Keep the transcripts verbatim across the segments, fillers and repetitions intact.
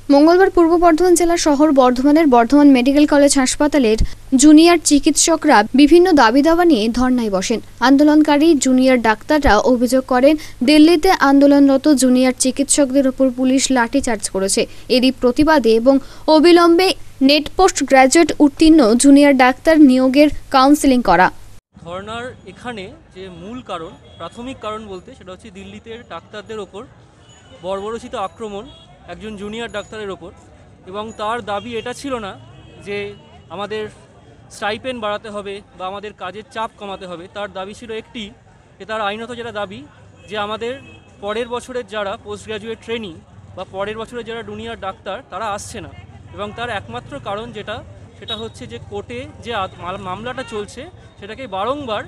মঙ্গলবার পূর্ব বর্ধমান জেলার শহর বর্ধমানের বর্ধমান মেডিকেল কলেজ হাসপাতালের জুনিয়র চিকিৎসকরা বিভিন্ন দাবি দাওয়া নিয়ে ধর্নায় বসেন। আন্দোলনকারী জুনিয়র ডাক্তাররা অভিযোগ করেন, দিল্লিতে আন্দোলনরত জুনিয়র চিকিৎসকদের উপর পুলিশ লাঠিচার্জ করেছে। এরই প্রতিবাদে এবং অবিলম্বে নেট পোস্ট গ্র্যাজুয়েট উত্তীর্ণ জুনিয়র ডাক্তার নিয়োগের কাউন্সেলিং করা। ধর্নার এখানে যে মূল কারণ, প্রাথমিক কারণ বলতে সেটা হচ্ছে দিল্লিতে ডাক্তারদের ওপর বর্বরচিত আক্রমণ একজন জুনিয়র ডাক্তারের ওপর, এবং তার দাবি এটা ছিল না যে আমাদের স্টাইপেন্ড বাড়াতে হবে বা আমাদের কাজের চাপ কমাতে হবে। তার দাবি ছিল একটি, যে তার আইনত যেটা দাবি যে আমাদের পরের বছরের যারা পোস্ট গ্র্যাজুয়েট ট্রেনিং বা পরের বছরের যারা জুনিয়র ডাক্তার তারা আসছে না, এবং তার একমাত্র কারণ যেটা সেটা হচ্ছে যে কোর্টে যে মামলাটা চলছে সেটাকে বারংবার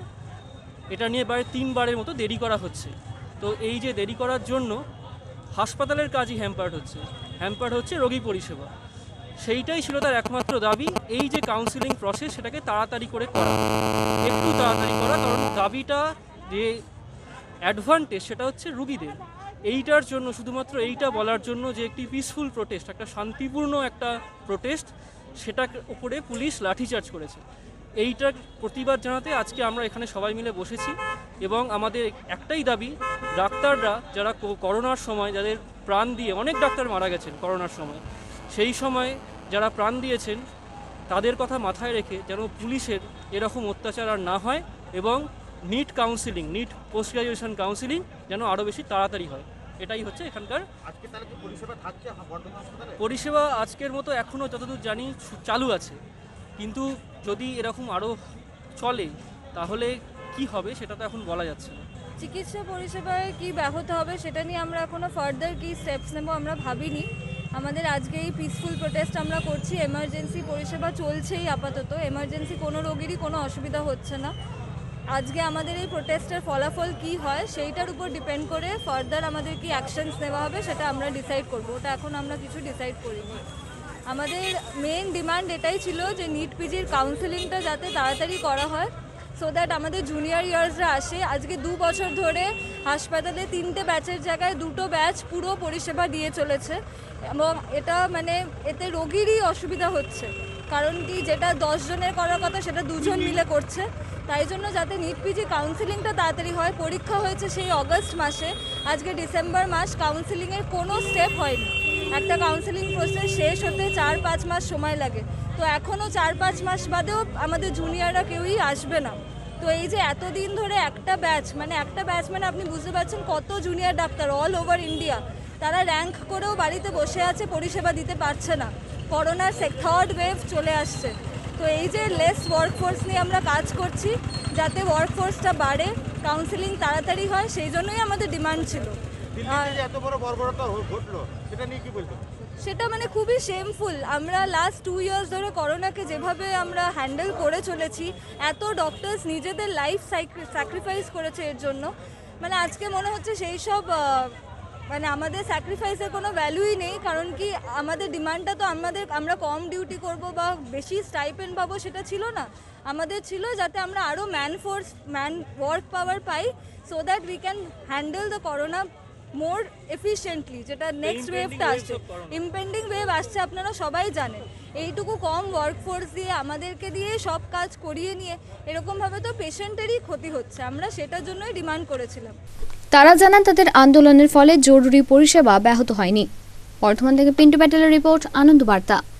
এটা নিয়ে প্রায় তিনবারের মতো দেরি করা হচ্ছে। তো এই যে দেরি করার জন্য হাসপাতালের কাজই হ্যাম্পার্ড হচ্ছে হ্যাম্পার্ড হচ্ছে রোগী পরিষেবা। সেইটাই ছিল তার একমাত্র দাবি, এই যে কাউন্সিলিং প্রসেস সেটাকে তাড়াতাড়ি করে করা, একটু তাড়াতাড়ি করা। কারণ দাবিটা যে অ্যাডভান্টেজ সেটা হচ্ছে রুগীদের। এইটার জন্য শুধুমাত্র এইটা বলার জন্য যে একটি পিসফুল প্রোটেস্ট, একটা শান্তিপূর্ণ একটা প্রোটেস্ট, সেটার উপরে পুলিশ লাঠিচার্জ করেছে। এইটার প্রতিবাদ জানাতে আজকে আমরা এখানে সবাই মিলে বসেছি, এবং আমাদের একটাই দাবি, ডাক্তাররা যারা করোনার সময় যাদের প্রাণ দিয়ে, অনেক ডাক্তার মারা গেছেন করোনার সময়, সেই সময় যারা প্রাণ দিয়েছেন তাদের কথা মাথায় রেখে যেন পুলিশের এরকম অত্যাচার আর না হয়, এবং NEET counselling, NEET post graduation counselling যেন আরও বেশি তাড়াতাড়ি হয়। এটাই হচ্ছে এখানকার আজকে তাহলে কি পরিষেবা থাকছে বর্ধমান হাসপাতালে? পরিষেবা আজকের মতো এখনও যতদূর জানি চালু আছে, কিন্তু যদি এরকম আরও চলে তাহলে কি হবে সেটা তো এখন বলা যাচ্ছে না। চিকিৎসা পরিষেবায় কি ব্যাহত হবে সেটা নিয়ে আমরা এখনও ফার্দার কি স্টেপস নেব আমরা ভাবিনি। আমাদের আজকে এই পিসফুল প্রোটেস্ট আমরা করছি, এমার্জেন্সি পরিষেবা চলছেই আপাতত, এমার্জেন্সি কোনো রোগীরই কোনো অসুবিধা হচ্ছে না। আজকে আমাদের এই প্রোটেস্টের ফলাফল কি হয় সেইটার উপর ডিপেন্ড করে ফার্দার আমাদের কি অ্যাকশনস নেওয়া হবে সেটা আমরা ডিসাইড করব। ওটা এখন আমরা কিছু ডিসাইড করিনি। আমাদের মেন ডিমান্ড এটাই ছিল যে নিট পিজির কাউন্সেলিংটা যাতে তাড়াতাড়ি করা হয়, সো দ্যাট আমাদের জুনিয়র ইয়ার্সরা আসে। আজকে দু বছর ধরে হাসপাতালে তিনটে ব্যাচের জায়গায় দুটো ব্যাচ পুরো পরিষেবা দিয়ে চলেছে, এবং এটা মানে এতে রোগীরই অসুবিধা হচ্ছে। কারণ কি, যেটা দশ জনের করার কথা সেটা দুজন মিলে করছে। তাই জন্য যাতে নিট পিজি কাউন্সেলিংটা তাড়াতাড়ি হয়, পরীক্ষা হয়েছে সেই অগস্ট মাসে, আজকে ডিসেম্বর মাস, কাউন্সেলিংয়ের কোনো স্টেপ হয়নি। একটা কাউন্সেলিং প্রসেস শেষ হতে চার পাঁচ মাস সময় লাগে, তো এখনও চার পাঁচ মাস বাদেও আমাদের জুনিয়ররা কেউই আসবে না। তো এই যে এতদিন ধরে একটা ব্যাচ, মানে একটা ব্যাচ মানে আপনি বুঝতে পারছেন কত জুনিয়র ডাক্তার অল ওভার ইন্ডিয়া, তারা র্যাঙ্ক করেও বাড়িতে বসে আছে, পরিষেবা দিতে পারছে না। করোনার থার্ড ওয়েভ চলে আসছে, তো এই যে লেস ওয়ার্কফোর্স নিয়ে আমরা কাজ করছি, যাতে ওয়ার্কফোর্সটা বাড়ে, কাউন্সেলিং তাড়াতাড়ি হয়, সেই জন্যই আমাদের ডিমান্ড ছিল। আর এত বড় বর্বরতা ঘটলো সেটা নিয়ে কি বলতে? সেটা মানে খুবই শেমফুল। আমরা লাস্ট টু ইয়ার্স ধরে করোনাকে যেভাবে আমরা হ্যান্ডেল করে চলেছি, এত ডক্টরস নিজেদের লাইফ স্যাক্রিফাইস করেছে এর জন্য, মানে আজকে মনে হচ্ছে সেই সব মানে আমাদের স্যাক্রিফাইসের কোনো ভ্যালুই নেই। কারণ কি, আমাদের ডিমান্ডটা তো আমাদের আমরা কম ডিউটি করব বা বেশি স্টাইপেন্ড পাবো সেটা ছিল না। আমাদের ছিল যাতে আমরা আরও man force man work power পাই, so that we can handle the corona more efficiently. যেটা নেক্সট ওয়েভটা আসছে, ইম্পেন্ডিং ওয়েভ আসছে, আপনারা সবাই জানেন। এইটুকু কম ওয়ার্কফোর্স দিয়ে আমাদেরকে দিয়ে সব কাজ করিয়ে নিয়ে এরকমভাবে তো পেশেন্টেরই ক্ষতি হচ্ছে। আমরা সেটার জন্যই ডিমান্ড করেছিলাম। তারা জানান তাদের আন্দোলনের ফলে জরুরি পরিষেবা ব্যাহত হয়নি। বর্ধমান থেকে পিন্টু প্যাটেলের রিপোর্ট, আনন্দ বার্তা।